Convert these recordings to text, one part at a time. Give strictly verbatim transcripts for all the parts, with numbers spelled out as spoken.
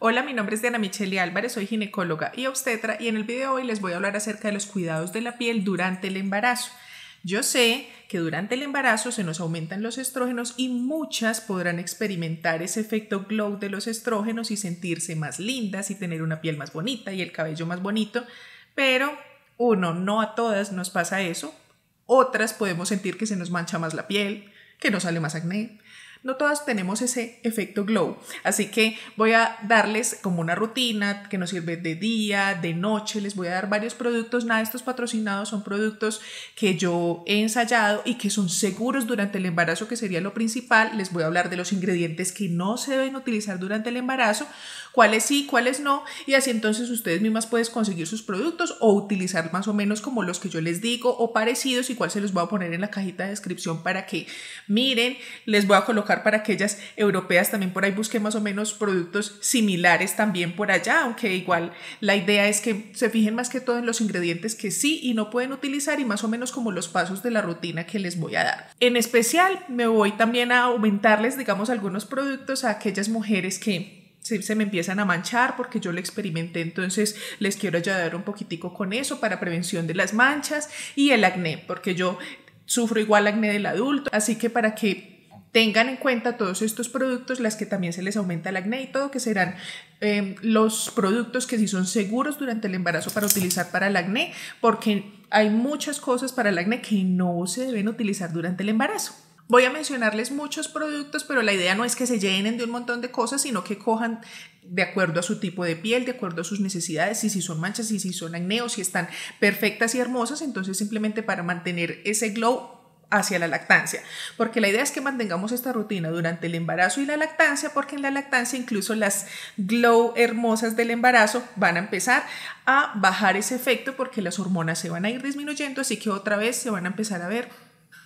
Hola, mi nombre es Diana Micheli Álvarez, soy ginecóloga y obstetra y en el video de hoy les voy a hablar acerca de los cuidados de la piel durante el embarazo. Yo sé que durante el embarazo se nos aumentan los estrógenos y muchas podrán experimentar ese efecto glow de los estrógenos y sentirse más lindas y tener una piel más bonita y el cabello más bonito, pero uno, no a todas nos pasa eso. Otras podemos sentir que se nos mancha más la piel, que nos sale más acné. No todas tenemos ese efecto glow, así que voy a darles como una rutina que nos sirve de día, de noche. Les voy a dar varios productos, nada de estos patrocinados, son productos que yo he ensayado y que son seguros durante el embarazo, que sería lo principal. Les voy a hablar de los ingredientes que no se deben utilizar durante el embarazo, cuáles sí, cuáles no, y así entonces ustedes mismas pueden conseguir sus productos o utilizar más o menos como los que yo les digo o parecidos, y cuál se los voy a poner en la cajita de descripción para que miren. Les voy a colocar para aquellas europeas también por ahí, busqué más o menos productos similares también por allá, aunque igual la idea es que se fijen más que todo en los ingredientes que sí y no pueden utilizar y más o menos como los pasos de la rutina que les voy a dar. En especial me voy también a aumentarles, digamos, algunos productos a aquellas mujeres que Se, se me empiezan a manchar, porque yo lo experimenté, entonces les quiero ayudar un poquitico con eso para prevención de las manchas y el acné, porque yo sufro igual acné del adulto, así que para que tengan en cuenta todos estos productos, las que también se les aumenta el acné y todo, que serán eh, los productos que sí son seguros durante el embarazo para utilizar para el acné, porque hay muchas cosas para el acné que no se deben utilizar durante el embarazo. Voy a mencionarles muchos productos, pero la idea no es que se llenen de un montón de cosas, sino que cojan de acuerdo a su tipo de piel, de acuerdo a sus necesidades, y si son manchas, y si son acné, o si están perfectas y hermosas, entonces simplemente para mantener ese glow hacia la lactancia, porque la idea es que mantengamos esta rutina durante el embarazo y la lactancia, porque en la lactancia incluso las glow hermosas del embarazo van a empezar a bajar ese efecto, porque las hormonas se van a ir disminuyendo, así que otra vez se van a empezar a ver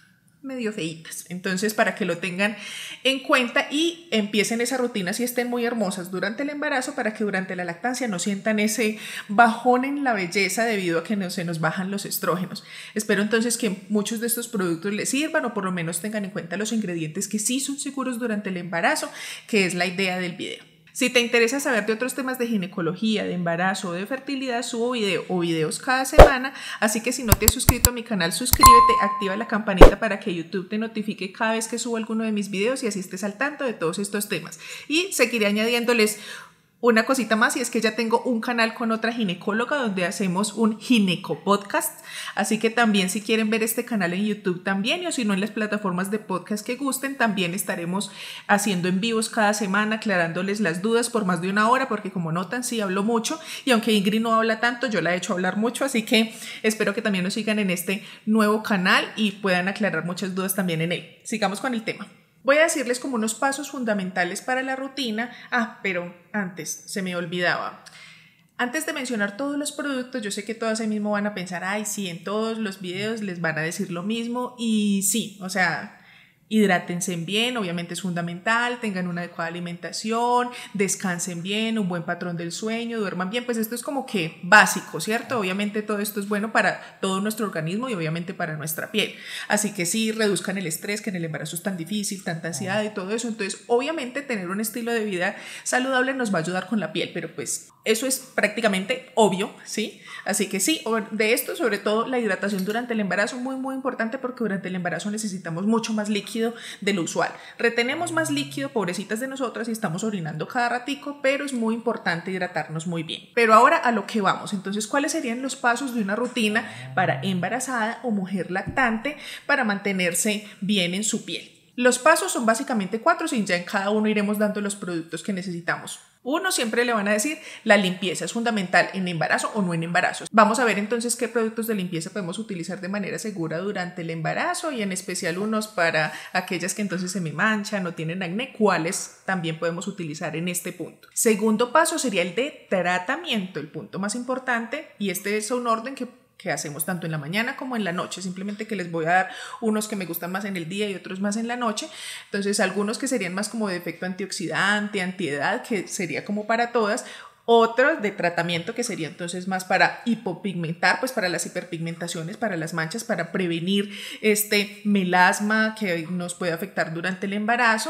medio feitas. Entonces, para que lo tengan en cuenta y empiecen esa rutina si estén muy hermosas durante el embarazo, para que durante la lactancia no sientan ese bajón en la belleza debido a que no se nos bajan los estrógenos. Espero entonces que muchos de estos productos les sirvan, o por lo menos tengan en cuenta los ingredientes que sí son seguros durante el embarazo, que es la idea del video. Si te interesa saber de otros temas de ginecología, de embarazo o de fertilidad, subo video o videos cada semana, así que si no te has suscrito a mi canal, suscríbete, activa la campanita para que YouTube te notifique cada vez que subo alguno de mis videos y así estés al tanto de todos estos temas. Y seguiré añadiéndoles una cosita más, y es que ya tengo un canal con otra ginecóloga donde hacemos un gineco podcast, así que también si quieren ver este canal en YouTube también, o si no en las plataformas de podcast que gusten, también estaremos haciendo en vivos cada semana, aclarándoles las dudas por más de una hora, porque como notan sí hablo mucho, y aunque Ingrid no habla tanto, yo la he hecho hablar mucho, así que espero que también nos sigan en este nuevo canal y puedan aclarar muchas dudas también en él. Sigamos con el tema. Voy a decirles como unos pasos fundamentales para la rutina. Ah, pero antes se me olvidaba. Antes de mencionar todos los productos, yo sé que todas ahí mismo van a pensar, ay, sí, en todos los videos les van a decir lo mismo. Y sí, o sea, hidrátense bien, obviamente es fundamental, tengan una adecuada alimentación, descansen bien, un buen patrón del sueño, duerman bien, pues esto es como que básico, ¿cierto? Obviamente todo esto es bueno para todo nuestro organismo y obviamente para nuestra piel, así que sí, reduzcan el estrés, que en el embarazo es tan difícil, tanta ansiedad y todo eso. Entonces obviamente tener un estilo de vida saludable nos va a ayudar con la piel, pero pues eso es prácticamente obvio, ¿sí? Así que sí, de esto sobre todo la hidratación durante el embarazo, muy muy importante, porque durante el embarazo necesitamos mucho más líquido de lo usual, retenemos más líquido, pobrecitas de nosotras, y estamos orinando cada ratico, pero es muy importante hidratarnos muy bien. Pero ahora a lo que vamos. Entonces, ¿cuáles serían los pasos de una rutina para embarazada o mujer lactante para mantenerse bien en su piel? Los pasos son básicamente cuatro, y ya en cada uno iremos dando los productos que necesitamos. Uno, siempre le van a decir, la limpieza es fundamental en embarazo o no en embarazo. Vamos a ver entonces qué productos de limpieza podemos utilizar de manera segura durante el embarazo, y en especial unos para aquellas que entonces se me manchan o tienen acné, cuáles también podemos utilizar en este punto. Segundo paso sería el de tratamiento, el punto más importante, y este es un orden que que hacemos tanto en la mañana como en la noche, simplemente que les voy a dar unos que me gustan más en el día y otros más en la noche. Entonces algunos que serían más como de efecto antioxidante, antiedad, que sería como para todas, otros de tratamiento que sería entonces más para hipopigmentar, pues para las hiperpigmentaciones, para las manchas, para prevenir este melasma que nos puede afectar durante el embarazo.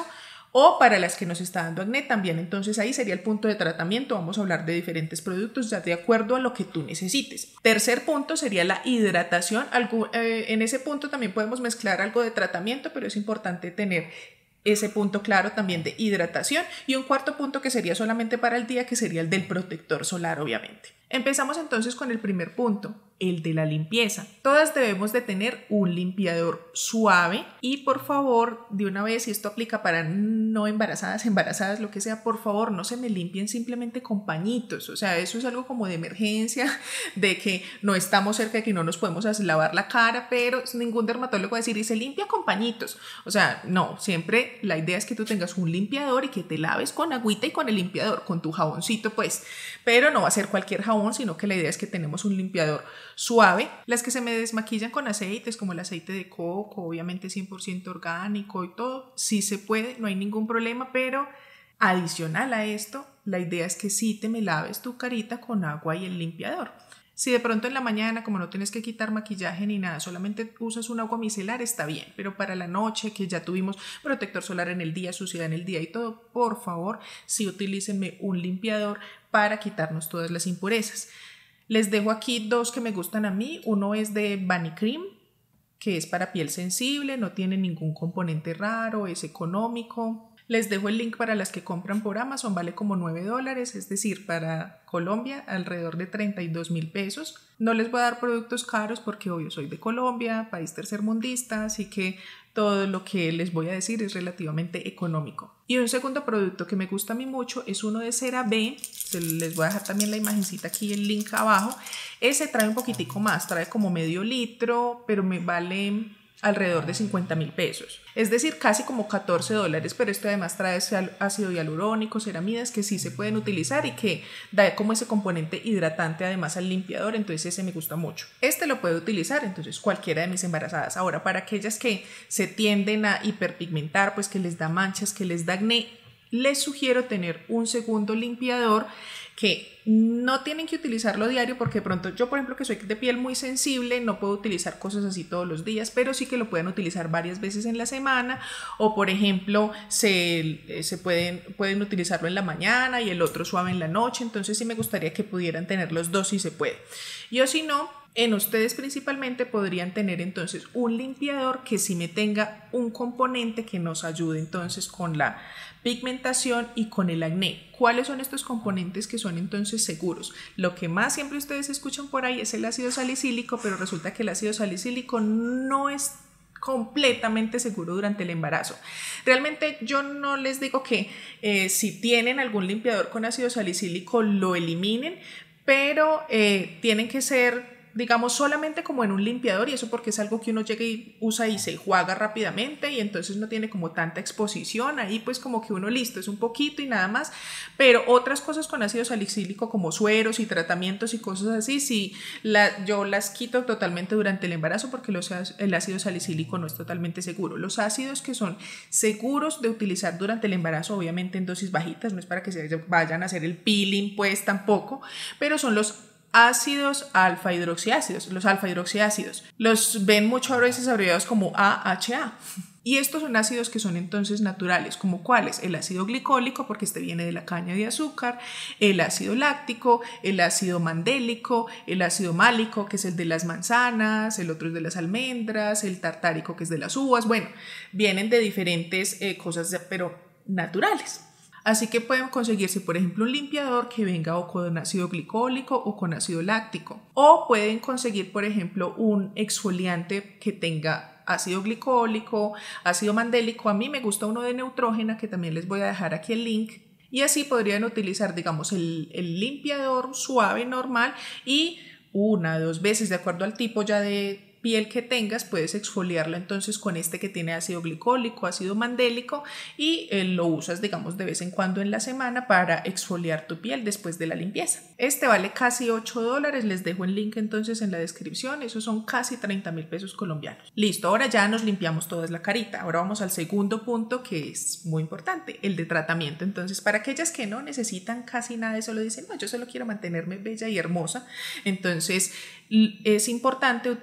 O para las que nos está dando acné también, entonces ahí sería el punto de tratamiento. Vamos a hablar de diferentes productos ya de acuerdo a lo que tú necesites. Tercer punto sería la hidratación. Algo, eh, en ese punto también podemos mezclar algo de tratamiento, pero es importante tener ese punto claro también de hidratación. Y un cuarto punto que sería solamente para el día, que sería el del protector solar, obviamente. Empezamos entonces con el primer punto, el de la limpieza. Todas debemos de tener un limpiador suave y por favor, de una vez, si esto aplica para no embarazadas, embarazadas, lo que sea, por favor no se me limpien simplemente con pañitos. O sea, eso es algo como de emergencia, de que no estamos cerca, de que no nos podemos lavar la cara, pero ningún dermatólogo va a decir, y se limpia con pañitos. O sea, no, siempre la idea es que tú tengas un limpiador y que te laves con agüita y con el limpiador, con tu jaboncito pues, pero no va a ser cualquier jabón, sino que la idea es que tenemos un limpiador suave. Las que se me desmaquillan con aceites como el aceite de coco, obviamente cien por ciento orgánico y todo, sí se puede, no hay ningún problema, pero adicional a esto, la idea es que sí te me laves tu carita con agua y el limpiador. Si de pronto en la mañana, como no tienes que quitar maquillaje ni nada, solamente usas un agua micelar, está bien, pero para la noche, que ya tuvimos protector solar en el día, suciedad en el día y todo, por favor, sí utilícenme un limpiador para quitarnos todas las impurezas. Les dejo aquí dos que me gustan a mí. Uno es de Vanicream, que es para piel sensible, no tiene ningún componente raro, es económico. Les dejo el link para las que compran por Amazon, vale como nueve dólares, es decir, para Colombia alrededor de treinta y dos mil pesos. No les voy a dar productos caros porque obvio soy de Colombia, país tercermundista, así que todo lo que les voy a decir es relativamente económico. Y un segundo producto que me gusta a mí mucho es uno de CeraVe, les voy a dejar también la imagencita aquí, el link abajo. Ese trae un poquitico más, trae como medio litro, pero me vale alrededor de cincuenta mil pesos, es decir, casi como catorce dólares, pero esto además trae ácido hialurónico, ceramidas que sí se pueden utilizar y que da como ese componente hidratante además al limpiador, entonces ese me gusta mucho. Este lo puede utilizar entonces cualquiera de mis embarazadas. Ahora, para aquellas que se tienden a hiperpigmentar, pues que les da manchas, que les da acné, les sugiero tener un segundo limpiador que no tienen que utilizarlo diario porque de pronto yo, por ejemplo, que soy de piel muy sensible, no puedo utilizar cosas así todos los días, pero sí que lo pueden utilizar varias veces en la semana, o por ejemplo se, se pueden, pueden utilizarlo en la mañana y el otro suave en la noche, entonces sí me gustaría que pudieran tener los dos si se puede. Y o si no, en ustedes principalmente podrían tener entonces un limpiador que sí me tenga un componente que nos ayude entonces con la pigmentación y con el acné. ¿Cuáles son estos componentes que son entonces seguros? Lo que más siempre ustedes escuchan por ahí es el ácido salicílico, pero resulta que el ácido salicílico no es completamente seguro durante el embarazo. Realmente yo no les digo que eh, si tienen algún limpiador con ácido salicílico lo eliminen, pero eh, tienen que ser, digamos, solamente como en un limpiador, y eso porque es algo que uno llega y usa y se enjuaga rápidamente y entonces no tiene como tanta exposición, ahí pues como que uno listo, es un poquito y nada más, pero otras cosas con ácido salicílico como sueros y tratamientos y cosas así, sí, la, yo las quito totalmente durante el embarazo porque los, el ácido salicílico no es totalmente seguro. Los ácidos que son seguros de utilizar durante el embarazo, obviamente en dosis bajitas, no es para que se vayan a hacer el peeling pues tampoco, pero son los ácidos alfa hidroxiácidos. Los alfa hidroxiácidos los ven mucho a veces abreviados como A H A, y estos son ácidos que son entonces naturales, como cuáles: el ácido glicólico, porque este viene de la caña de azúcar, el ácido láctico, el ácido mandélico, el ácido málico, que es el de las manzanas, el otro es de las almendras, el tartárico, que es de las uvas. Bueno, vienen de diferentes eh, cosas, pero naturales. Así que pueden conseguirse, por ejemplo, un limpiador que venga o con ácido glicólico o con ácido láctico. O pueden conseguir, por ejemplo, un exfoliante que tenga ácido glicólico, ácido mandélico. A mí me gusta uno de Neutrógena, que también les voy a dejar aquí el link. Y así podrían utilizar, digamos, el, el limpiador suave normal y una o dos veces, de acuerdo al tipo ya de piel que tengas, puedes exfoliarlo entonces con este que tiene ácido glicólico, ácido mandélico, y eh, lo usas, digamos, de vez en cuando en la semana para exfoliar tu piel después de la limpieza. Este vale casi ocho dólares, les dejo el link entonces en la descripción, esos son casi treinta mil pesos colombianos. Listo, ahora ya nos limpiamos toda la carita. Ahora vamos al segundo punto, que es muy importante, el de tratamiento. Entonces, para aquellas que no necesitan casi nada, solo dicen, no, yo solo quiero mantenerme bella y hermosa, entonces es importante utilizar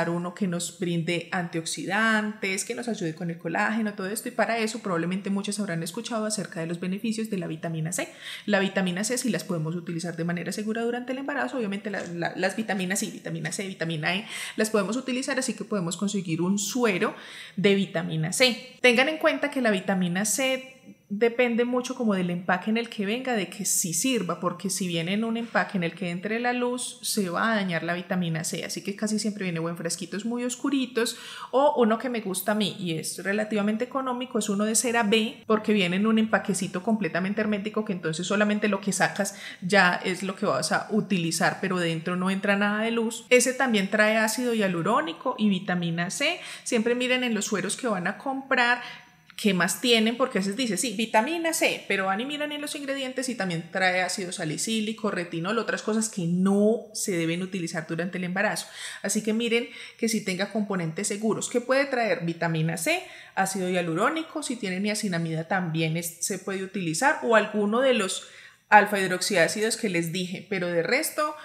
utilizar uno que nos brinde antioxidantes, que nos ayude con el colágeno, todo esto, y para eso probablemente muchos habrán escuchado acerca de los beneficios de la vitamina C. La vitamina C sí las podemos utilizar de manera segura durante el embarazo, obviamente la, la, las vitaminas C, vitamina C, vitamina E, las podemos utilizar, así que podemos conseguir un suero de vitamina C. Tengan en cuenta que la vitamina C depende mucho como del empaque en el que venga, de que sí sirva, porque si viene en un empaque en el que entre la luz se va a dañar la vitamina C, así que casi siempre viene o en frasquitos muy oscuritos, o uno que me gusta a mí y es relativamente económico es uno de CeraVe, porque viene en un empaquecito completamente hermético, que entonces solamente lo que sacas ya es lo que vas a utilizar, pero dentro no entra nada de luz. Ese también trae ácido hialurónico y vitamina C. Siempre miren en los sueros que van a comprar ¿qué más tienen? Porque a veces dice, sí, vitamina C, pero van y miran en los ingredientes y también trae ácido salicílico, retinol, otras cosas que no se deben utilizar durante el embarazo. Así que miren que si tenga componentes seguros. ¿Qué puede traer? Vitamina C, ácido hialurónico, si tiene niacinamida también es, se puede utilizar, o alguno de los alfa hidroxiácidos que les dije, pero de resto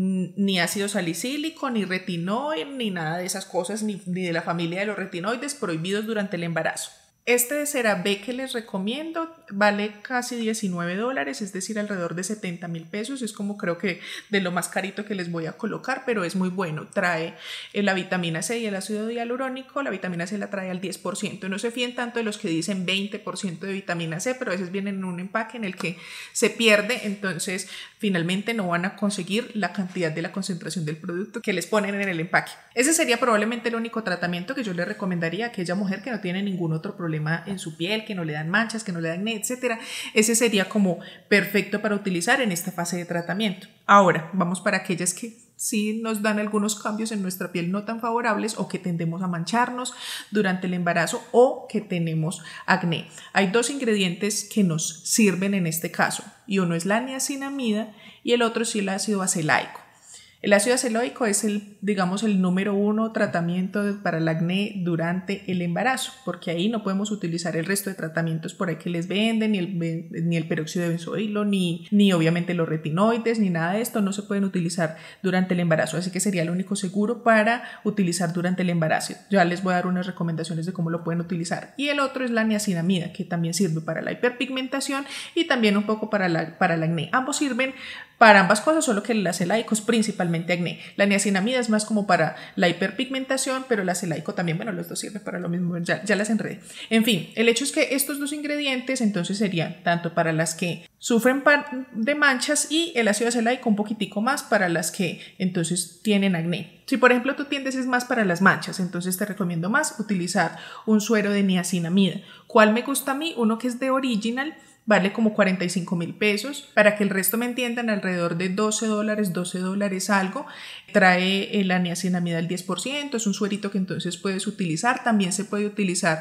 ni ácido salicílico, ni retinol, ni nada de esas cosas, ni, ni de la familia de los retinoides prohibidos durante el embarazo. Este de CeraVe que les recomiendo vale casi diecinueve dólares, es decir, alrededor de setenta mil pesos. Es como creo que de lo más carito que les voy a colocar, pero es muy bueno. Trae la vitamina C y el ácido hialurónico. La vitamina C la trae al diez por ciento. No se fíen tanto de los que dicen veinte por ciento de vitamina C, pero a veces vienen en un empaque en el que se pierde, entonces finalmente no van a conseguir la cantidad de la concentración del producto que les ponen en el empaque. Ese sería probablemente el único tratamiento que yo le recomendaría a aquella mujer que no tiene ningún otro problema en su piel, que no le dan manchas, que no le dan acné, etcétera. Ese sería como perfecto para utilizar en esta fase de tratamiento. Ahora, vamos para aquellas que sí nos dan algunos cambios en nuestra piel no tan favorables, o que tendemos a mancharnos durante el embarazo, o que tenemos acné. Hay dos ingredientes que nos sirven en este caso, y uno es la niacinamida y el otro es el ácido acelaico. El ácido acelaico es el, digamos, el número uno tratamiento para el acné durante el embarazo, porque ahí no podemos utilizar el resto de tratamientos por ahí que les venden, ni el, ni el peróxido de benzoilo, ni, ni obviamente los retinoides, ni nada de esto, no se pueden utilizar durante el embarazo, así que sería el único seguro para utilizar durante el embarazo. Ya les voy a dar unas recomendaciones de cómo lo pueden utilizar. Y el otro es la niacinamida, que también sirve para la hiperpigmentación y también un poco para, la, para el acné. Ambos sirven para ambas cosas, solo que el acelaico es principalmente acné. La niacinamida es más como para la hiperpigmentación, pero el acelaico también, bueno, los dos sirven para lo mismo, ya, ya las enredé. En fin, el hecho es que estos dos ingredientes entonces serían tanto para las que sufren de manchas, y el ácido acelaico un poquitico más para las que entonces tienen acné. Si por ejemplo tú tiendes es más para las manchas, entonces te recomiendo más utilizar un suero de niacinamida. ¿Cuál me gusta a mí? Uno que es de Original. Vale como cuarenta y cinco mil pesos, para que el resto me entiendan, alrededor de doce dólares, doce dólares algo. Trae la niacinamida al diez por ciento, es un suerito que entonces puedes utilizar. También se puede utilizar,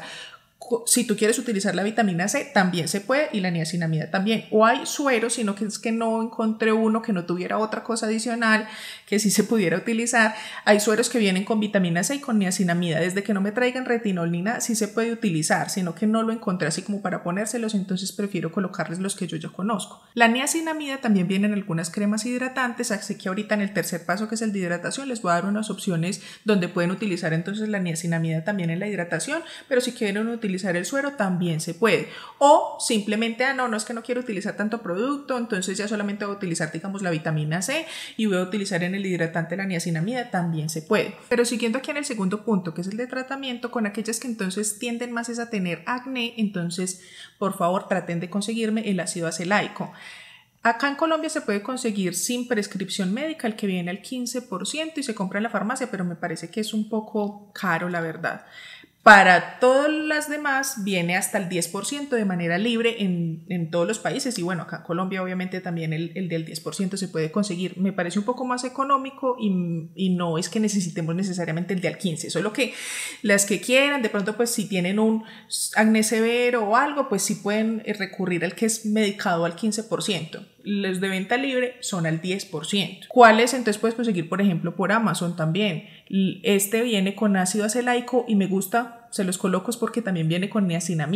si tú quieres utilizar la vitamina C, también se puede, y la niacinamida también. O hay sueros, sino que es que no encontré uno que no tuviera otra cosa adicional que sí se pudiera utilizar. Hay sueros que vienen con vitamina C y con niacinamida. Desde que no me traigan retinol ni nada, sí se puede utilizar, sino que no lo encontré así como para ponérselos, entonces prefiero colocarles los que yo ya conozco. La niacinamida también viene en algunas cremas hidratantes, así que ahorita en el tercer paso, que es el de hidratación, les voy a dar unas opciones donde pueden utilizar entonces la niacinamida también en la hidratación, pero si quieren utilizar el suero también se puede. O simplemente, ah no, no es que no quiero utilizar tanto producto, entonces ya solamente voy a utilizar, digamos, la vitamina C y voy a utilizar en el hidratante la niacinamida, también se puede. Pero siguiendo aquí en el segundo punto, que es el de tratamiento, con aquellas que entonces tienden más a tener acné, entonces por favor traten de conseguirme el ácido acelaico. Acá en Colombia se puede conseguir sin prescripción médica, el que viene al quince por ciento y se compra en la farmacia, pero me parece que es un poco caro, la verdad. Para todas las demás viene hasta el diez por ciento de manera libre en, en todos los países, y bueno, acá en Colombia obviamente también el, el del diez por ciento se puede conseguir. Me parece un poco más económico y, y no es que necesitemos necesariamente el de al quince, solo que las que quieran, de pronto pues si tienen un acné severo o algo, pues sí pueden recurrir al que es medicado al quince por ciento. Los de venta libre son al diez por ciento. ¿Cuáles entonces puedes conseguir? Por ejemplo, por Amazon también. Este viene con ácido acelaico y me gusta, se los coloco porque también viene con niacinamida.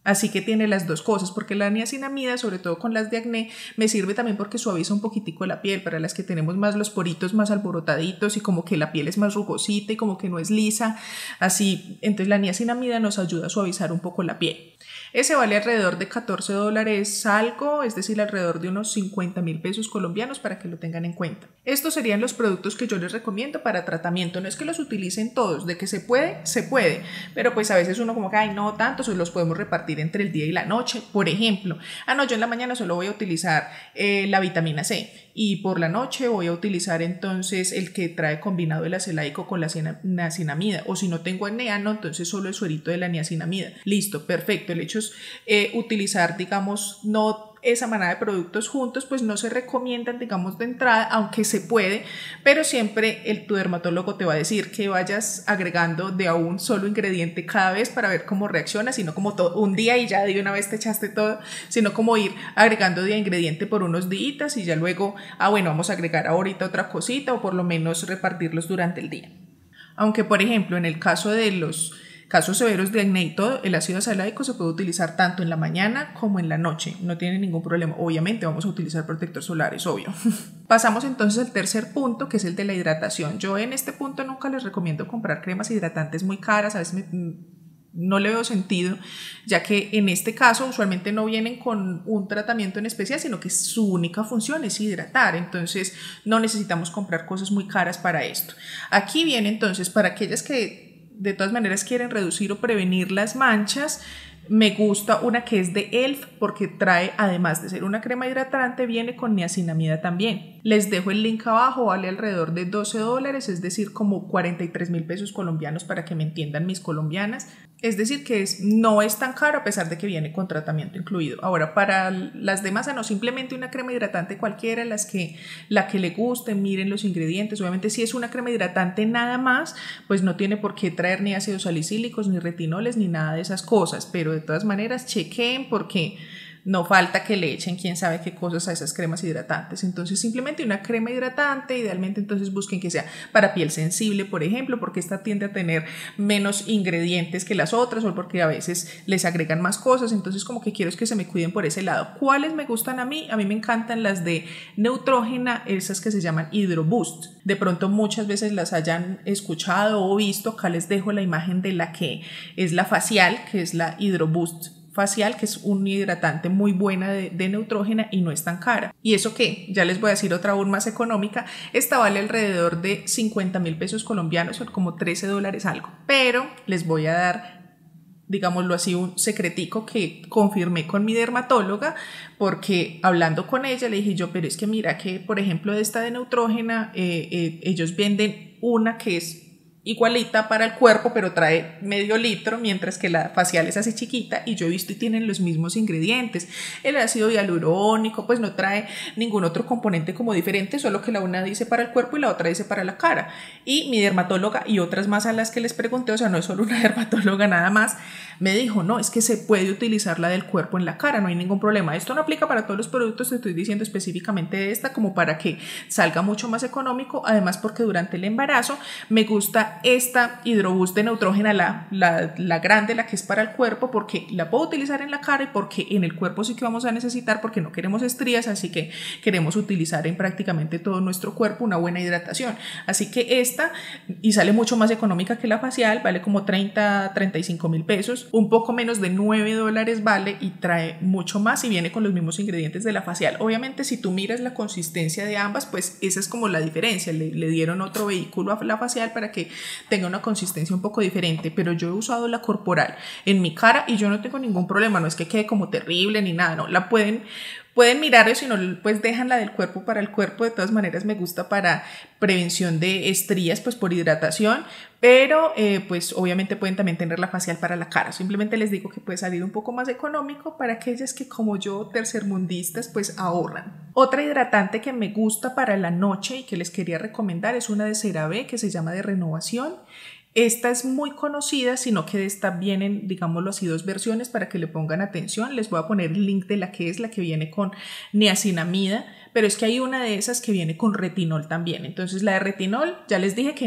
Así que tiene las dos cosas, porque la niacinamida, sobre todo con las de acné, me sirve también porque suaviza un poquitico la piel, para las que tenemos más los poritos más alborotaditos y como que la piel es más rugosita y como que no es lisa, así, entonces la niacinamida nos ayuda a suavizar un poco la piel. Ese vale alrededor de catorce dólares algo, es decir, alrededor de unos cincuenta mil pesos colombianos para que lo tengan en cuenta. Estos serían los productos que yo les recomiendo para tratamiento. No es que los utilicen todos, de que se puede, se puede, pero pues a veces uno como que, ay, no tanto, solo los podemos repartir entre el día y la noche. Por ejemplo, ah, no, yo en la mañana solo voy a utilizar eh, la vitamina C y por la noche voy a utilizar entonces el que trae combinado el acelaico con la niacinamida, o si no tengo acné, no, entonces solo el suerito de la niacinamida. Listo, perfecto. El hecho es eh, utilizar, digamos, no esa manada de productos juntos, pues no se recomiendan, digamos, de entrada, aunque se puede, pero siempre el, tu dermatólogo te va a decir que vayas agregando de a un solo ingrediente cada vez para ver cómo reacciona, sino como todo, un día y ya de una vez te echaste todo, sino como ir agregando de ingrediente por unos días y ya luego, ah, bueno, vamos a agregar ahorita otra cosita o por lo menos repartirlos durante el día. Aunque, por ejemplo, en el caso de los casos severos de acné y todo, el ácido acelaico se puede utilizar tanto en la mañana como en la noche, no tiene ningún problema. Obviamente vamos a utilizar protector solar, es obvio. Pasamos entonces al tercer punto, que es el de la hidratación. Yo en este punto nunca les recomiendo comprar cremas hidratantes muy caras, a veces me, no le veo sentido, ya que en este caso usualmente no vienen con un tratamiento en especial, sino que su única función es hidratar, entonces no necesitamos comprar cosas muy caras para esto. Aquí viene entonces para aquellas que de todas maneras quieren reducir o prevenir las manchas, me gusta una que es de E L F porque trae, además de ser una crema hidratante, viene con niacinamida también. Les dejo el link abajo, vale alrededor de doce dólares, es decir, como cuarenta y tres mil pesos colombianos para que me entiendan mis colombianas. Es decir, que es, no es tan caro a pesar de que viene con tratamiento incluido. Ahora, para las demás, no, simplemente una crema hidratante cualquiera, las que, la que le guste, miren los ingredientes. Obviamente, si es una crema hidratante nada más, pues no tiene por qué traer ni ácidos salicílicos, ni retinoles, ni nada de esas cosas. Pero de todas maneras, chequen porque no falta que le echen quién sabe qué cosas a esas cremas hidratantes. Entonces simplemente una crema hidratante, idealmente entonces busquen que sea para piel sensible, por ejemplo, porque esta tiende a tener menos ingredientes que las otras o porque a veces les agregan más cosas, entonces como que quiero es que se me cuiden por ese lado. ¿Cuáles me gustan a mí? A mí me encantan las de Neutrogena, esas que se llaman Hydro Boost. De pronto muchas veces las hayan escuchado o visto, acá les dejo la imagen de la que es la facial, que es la Hydro Boost facial, que es un hidratante muy buena de, de Neutrogena y no es tan cara. ¿Y eso qué? Ya les voy a decir otra aún más económica. Esta vale alrededor de cincuenta mil pesos colombianos, o como trece dólares algo. Pero les voy a dar, digámoslo así, un secretico que confirmé con mi dermatóloga, porque hablando con ella le dije yo, pero es que mira que, por ejemplo, de esta de Neutrogena, eh, eh, ellos venden una que es igualita para el cuerpo, pero trae medio litro, mientras que la facial es así chiquita, y yo he visto y tienen los mismos ingredientes. El ácido hialurónico pues no trae ningún otro componente como diferente, solo que la una dice para el cuerpo y la otra dice para la cara. Y mi dermatóloga y otras más a las que les pregunté, o sea, no es solo una dermatóloga nada más, me dijo, no, es que se puede utilizar la del cuerpo en la cara, no hay ningún problema. Esto no aplica para todos los productos, te estoy diciendo específicamente de esta, como para que salga mucho más económico, además porque durante el embarazo me gusta esta Hydro Boost de Neutrogena, la, la, la grande, la que es para el cuerpo, porque la puedo utilizar en la cara y porque en el cuerpo sí que vamos a necesitar, porque no queremos estrías, así que queremos utilizar en prácticamente todo nuestro cuerpo una buena hidratación. Así que esta, y sale mucho más económica que la facial, vale como treinta, treinta y cinco mil pesos, un poco menos de nueve dólares vale y trae mucho más y viene con los mismos ingredientes de la facial. Obviamente si tú miras la consistencia de ambas, pues esa es como la diferencia, le, le dieron otro vehículo a la facial para que tenga una consistencia un poco diferente, pero yo he usado la corporal en mi cara y yo no tengo ningún problema, no es que quede como terrible ni nada, no, la pueden Pueden mirar eso, si no, pues dejan la del cuerpo para el cuerpo. De todas maneras me gusta para prevención de estrías, pues por hidratación, pero eh, pues obviamente pueden también tener la facial para la cara. Simplemente les digo que puede salir un poco más económico para aquellas que como yo, tercermundistas, pues ahorran. Otra hidratante que me gusta para la noche y que les quería recomendar es una de CeraVe que se llama de Renovación. Esta es muy conocida, sino que de esta vienen, digámoslo así, dos versiones para que le pongan atención. Les voy a poner el link de la que es la que viene con niacinamida, pero es que hay una de esas que viene con retinol también. Entonces la de retinol, ya les dije que no,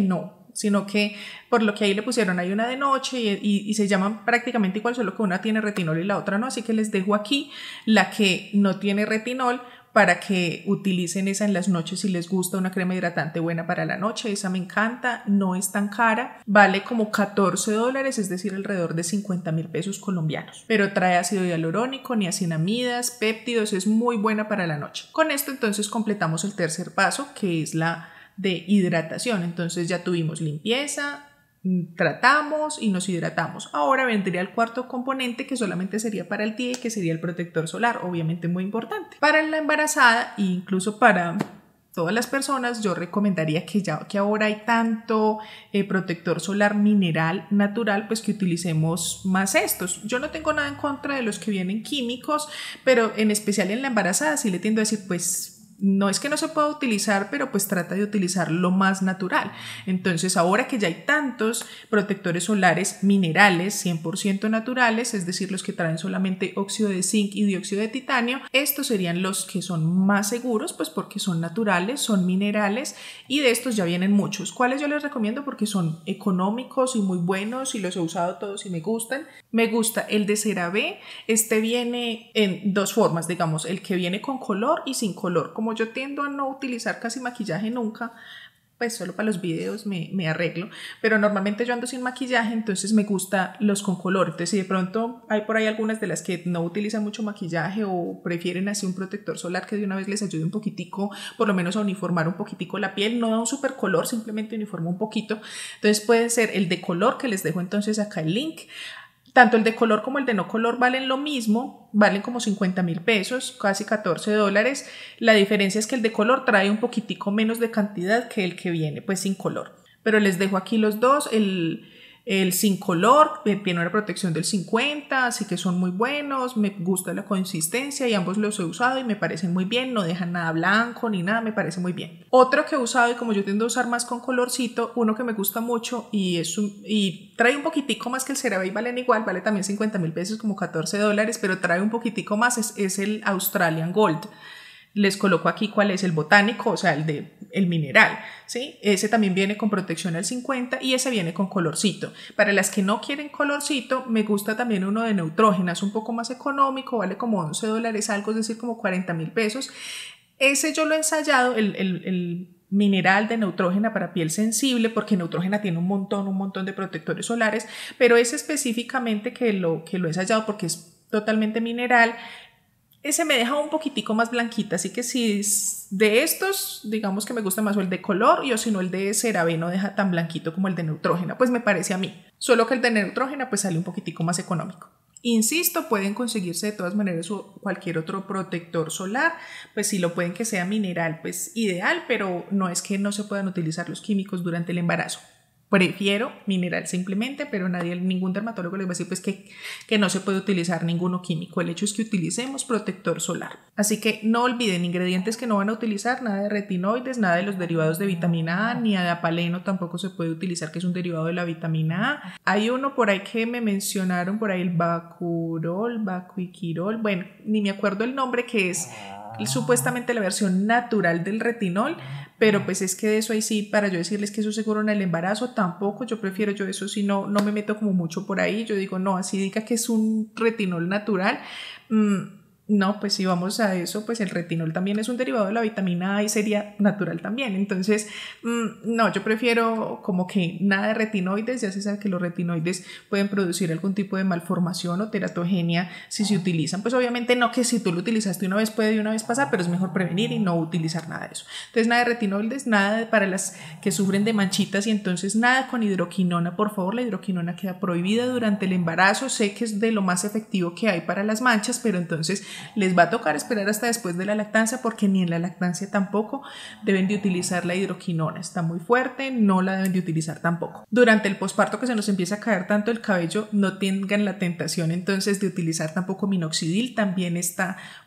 sino que por lo que ahí le pusieron hay una de noche y, y, y se llaman prácticamente igual, solo que una tiene retinol y la otra no, así que les dejo aquí la que no tiene retinol para que utilicen esa en las noches si les gusta una crema hidratante buena para la noche. Esa me encanta, no es tan cara, vale como catorce dólares, es decir, alrededor de cincuenta mil pesos colombianos, pero trae ácido hialurónico, niacinamidas, péptidos, es muy buena para la noche. Con esto entonces completamos el tercer paso, que es la de hidratación. Entonces ya tuvimos limpieza, tratamos y nos hidratamos. Ahora vendría el cuarto componente, que solamente sería para el día, que sería el protector solar, obviamente muy importante para la embarazada e incluso para todas las personas. Yo recomendaría que ya que ahora hay tanto eh, protector solar mineral natural, pues que utilicemos más estos. Yo no tengo nada en contra de los que vienen químicos, pero en especial en la embarazada sí le tiendo a decir, pues no es que no se pueda utilizar, pero pues trata de utilizar lo más natural. Entonces ahora que ya hay tantos protectores solares minerales cien por ciento naturales, es decir, los que traen solamente óxido de zinc y dióxido de titanio, estos serían los que son más seguros, pues porque son naturales, son minerales y de estos ya vienen muchos. ¿Cuáles yo les recomiendo? Porque son económicos y muy buenos y los he usado todos y me gustan. Me gusta el de CeraVe. Este viene en dos formas, digamos, el que viene con color y sin color. Como yo tiendo a no utilizar casi maquillaje nunca, pues solo para los videos me, me arreglo, pero normalmente yo ando sin maquillaje, entonces me gusta los con color. Entonces si de pronto hay por ahí algunas de las que no utilizan mucho maquillaje o prefieren así un protector solar que de una vez les ayude un poquitico, por lo menos a uniformar un poquitico la piel, no da un super color, simplemente uniforma un poquito, entonces puede ser el de color, que les dejo entonces acá el link. Tanto el de color como el de no color valen lo mismo, valen como cincuenta mil pesos, casi catorce dólares. La diferencia es que el de color trae un poquitico menos de cantidad que el que viene pues sin color. Pero les dejo aquí los dos. El, el sin color tiene una protección del cincuenta, así que son muy buenos, me gusta la consistencia y ambos los he usado y me parecen muy bien, no dejan nada blanco ni nada, me parece muy bien. Otro que he usado y como yo tiendo a usar más con colorcito, uno que me gusta mucho y, es un, y trae un poquitico más que el CeraVe y valen igual, vale también cincuenta mil pesos, como catorce dólares, pero trae un poquitico más, es, es el Australian Gold. Les coloco aquí cuál es el botánico, o sea, el de el mineral, ¿sí? Ese también viene con protección al cincuenta y ese viene con colorcito. Para las que no quieren colorcito, me gusta también uno de Neutrogena, es un poco más económico, vale como once dólares algo, es decir, como cuarenta mil pesos. Ese yo lo he ensayado, el, el, el mineral de Neutrogena para piel sensible, porque Neutrogena tiene un montón, un montón de protectores solares, pero ese específicamente que lo, que lo he ensayado porque es totalmente mineral, ese me deja un poquitico más blanquita, así que si de estos, digamos que me gusta más o el de color y o si no el de CeraVe no deja tan blanquito como el de Neutrogena, pues me parece a mí. Solo que el de Neutrogena pues sale un poquitico más económico. Insisto, pueden conseguirse de todas maneras cualquier otro protector solar, pues si lo pueden que sea mineral, pues ideal, pero no es que no se puedan utilizar los químicos durante el embarazo. Prefiero mineral simplemente, pero nadie, ningún dermatólogo les va a decir pues que, que no se puede utilizar ninguno químico. El hecho es que utilicemos protector solar. Así que no olviden ingredientes que no van a utilizar, nada de retinoides, nada de los derivados de vitamina A, ni de apaleno tampoco se puede utilizar, que es un derivado de la vitamina A. Hay uno por ahí que me mencionaron, por ahí el Bacurol, Bacuiquirol, bueno, ni me acuerdo el nombre, que es supuestamente la versión natural del retinol, pero pues es que de eso ahí sí, para yo decirles que eso seguro en el embarazo tampoco, yo prefiero yo eso sí, no, no me meto como mucho por ahí, yo digo no, así diga que es un retinol natural, mmm, no, pues si vamos a eso, pues el retinol también es un derivado de la vitamina A y sería natural también. Entonces, mmm, no, yo prefiero como que nada de retinoides. Ya se sabe que los retinoides pueden producir algún tipo de malformación o teratogenia si se utilizan. Pues obviamente no que si tú lo utilizaste una vez puede de una vez pasar, pero es mejor prevenir y no utilizar nada de eso. Entonces, nada de retinoides, nada de, para las que sufren de manchitas y entonces nada con hidroquinona. Por favor, la hidroquinona queda prohibida durante el embarazo. Sé que es de lo más efectivo que hay para las manchas, pero entonces les va a tocar esperar hasta después de la lactancia porque ni en la lactancia tampoco deben de utilizar la hidroquinona, está muy fuerte, no la deben de utilizar tampoco. Durante el posparto que se nos empieza a caer tanto el cabello, no tengan la tentación entonces de utilizar tampoco minoxidil, también está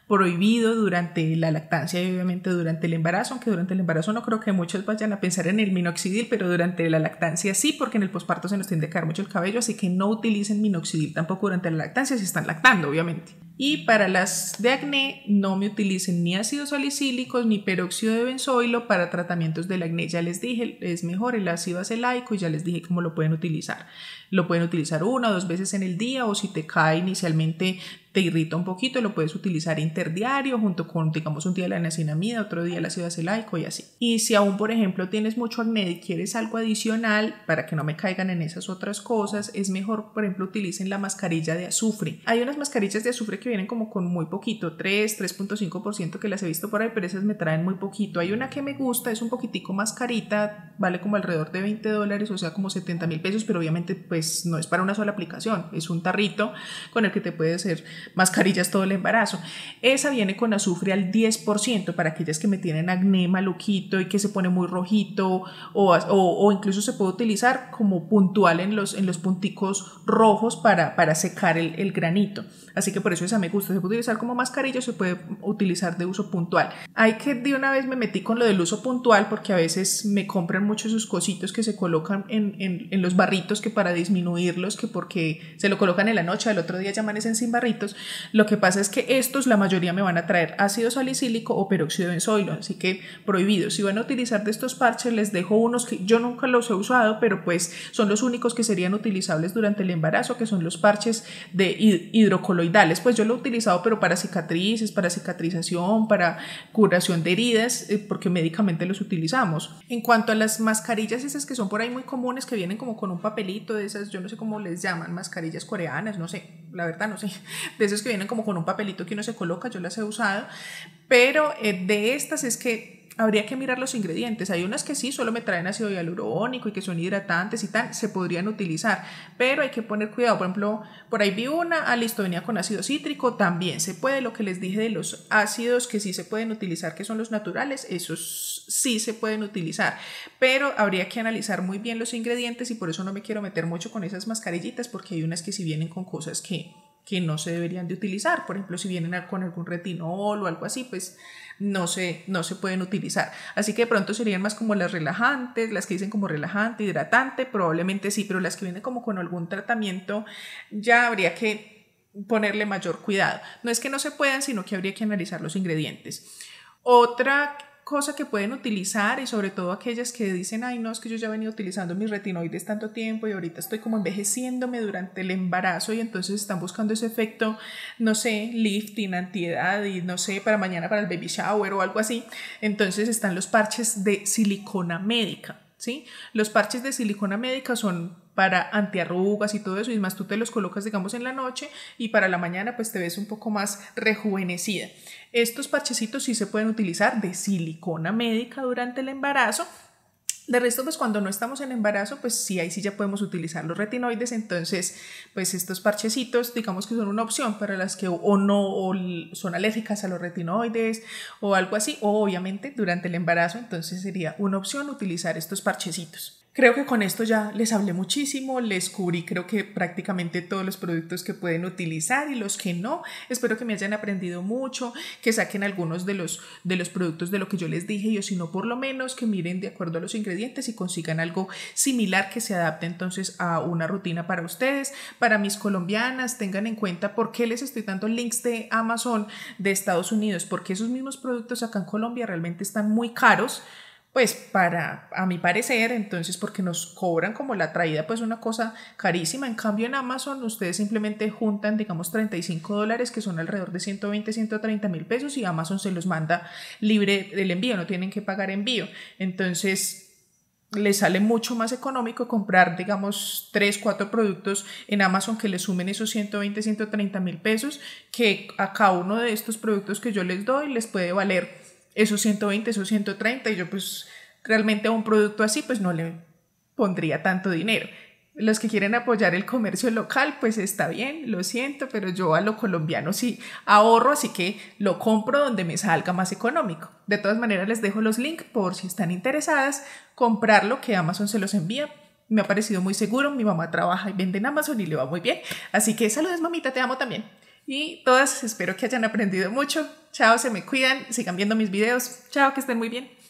prohibido durante la lactancia y obviamente durante el embarazo, aunque durante el embarazo no creo que muchos vayan a pensar en el minoxidil, pero durante la lactancia sí, porque en el posparto se nos tiende a caer mucho el cabello, así que no utilicen minoxidil tampoco durante la lactancia si están lactando, obviamente. Y para las de acné no me utilicen ni ácidos salicílicos ni peróxido de benzoilo para tratamientos del acné. Ya les dije, es mejor el ácido acelaico y ya les dije cómo lo pueden utilizar. Lo pueden utilizar una o dos veces en el día, o si te cae inicialmente, te irrita un poquito, lo puedes utilizar interdiario junto con, digamos, un día la niacinamida, otro día el ácido acelaico y así. Y si aún, por ejemplo, tienes mucho acné y quieres algo adicional para que no me caigan en esas otras cosas, es mejor, por ejemplo, utilicen la mascarilla de azufre. Hay unas mascarillas de azufre que vienen como con muy poquito, tres, tres punto cinco por ciento, que las he visto por ahí, pero esas me traen muy poquito. Hay una que me gusta, es un poquitico más carita, vale como alrededor de veinte dólares, o sea, como setenta mil pesos, pero obviamente pues no es para una sola aplicación, es un tarrito con el que te puede hacer mascarillas todo el embarazo. Esa viene con azufre al diez por ciento para aquellas que me tienen acné maluquito y que se pone muy rojito, o, o, o incluso se puede utilizar como puntual en los, en los punticos rojos para, para secar el, el granito. Así que por eso esa me gusta. Se puede utilizar como mascarilla o se puede utilizar de uso puntual. Hay que de una vez me metí con lo del uso puntual porque a veces me compran muchos esos cositos que se colocan en, en, en los barritos, que para disminuirlos, que porque se lo colocan en la noche, al otro día ya amanecen sin barritos. Lo que pasa es que estos la mayoría me van a traer ácido salicílico o peróxido de benzoilo, así que prohibido. Si van a utilizar de estos parches, les dejo unos que yo nunca los he usado, pero pues son los únicos que serían utilizables durante el embarazo, que son los parches de hidrocoloidales. Pues yo lo he utilizado, pero para cicatrices, para cicatrización, para curación de heridas, eh, porque médicamente los utilizamos. En cuanto a las mascarillas esas que son por ahí muy comunes, que vienen como con un papelito de esas, yo no sé cómo les llaman, mascarillas coreanas, no sé, la verdad no sé, de esas que vienen como con un papelito que uno se coloca, yo las he usado, pero eh, de estas es que habría que mirar los ingredientes. Hay unas que sí, solo me traen ácido hialurónico y que son hidratantes y tal, se podrían utilizar, pero hay que poner cuidado. Por ejemplo, por ahí vi una, ah, listo, venía con ácido cítrico, también se puede. Lo que les dije de los ácidos que sí se pueden utilizar, que son los naturales, esos sí se pueden utilizar, pero habría que analizar muy bien los ingredientes y por eso no me quiero meter mucho con esas mascarillitas, porque hay unas que sí vienen con cosas que que no se deberían de utilizar. Por ejemplo, si vienen con algún retinol o algo así, pues no se, no se pueden utilizar. Así que de pronto serían más como las relajantes, las que dicen como relajante, hidratante, probablemente sí, pero las que vienen como con algún tratamiento ya habría que ponerle mayor cuidado. No es que no se puedan, sino que habría que analizar los ingredientes. Otra cosa que pueden utilizar, y sobre todo aquellas que dicen, ay no, es que yo ya he venido utilizando mis retinoides tanto tiempo y ahorita estoy como envejeciéndome durante el embarazo y entonces están buscando ese efecto, no sé, lifting, antiedad y no sé, para mañana para el baby shower o algo así. Entonces están los parches de silicona médica, ¿sí? Los parches de silicona médica son para antiarrugas y todo eso, y más tú te los colocas, digamos, en la noche y para la mañana pues te ves un poco más rejuvenecida. Estos parchecitos sí se pueden utilizar de silicona médica durante el embarazo. De resto, pues cuando no estamos en embarazo, pues sí, ahí sí ya podemos utilizar los retinoides. Entonces, pues estos parchecitos, digamos que son una opción para las que o no o son alérgicas a los retinoides o algo así, o obviamente durante el embarazo, entonces sería una opción utilizar estos parchecitos. Creo que con esto ya les hablé muchísimo, les cubrí creo que prácticamente todos los productos que pueden utilizar y los que no. Espero que me hayan aprendido mucho, que saquen algunos de los, de los productos de lo que yo les dije y o si no, por lo menos que miren de acuerdo a los ingredientes y consigan algo similar que se adapte entonces a una rutina para ustedes. Para mis colombianas, tengan en cuenta por qué les estoy dando links de Amazon de Estados Unidos, porque esos mismos productos acá en Colombia realmente están muy caros, pues para, a mi parecer, entonces porque nos cobran como la traída pues una cosa carísima. En cambio en Amazon ustedes simplemente juntan digamos treinta y cinco dólares, que son alrededor de ciento veinte, ciento treinta mil pesos, y Amazon se los manda libre del envío, no tienen que pagar envío. Entonces les sale mucho más económico comprar digamos tres, cuatro productos en Amazon que les sumen esos ciento veinte, ciento treinta mil pesos, que a cada uno de estos productos que yo les doy les puede valer esos ciento veinte, esos ciento treinta, y yo pues realmente a un producto así pues no le pondría tanto dinero. Los que quieren apoyar el comercio local pues está bien, lo siento, pero yo a lo colombiano sí ahorro, así que lo compro donde me salga más económico. De todas maneras les dejo los links por si están interesadas, comprarlo, que Amazon se los envía. Me ha parecido muy seguro, mi mamá trabaja y vende en Amazon y le va muy bien, así que saludos mamita, te amo también. Y todas espero que hayan aprendido mucho. Chao, se me cuidan, sigan viendo mis videos. Chao, que estén muy bien.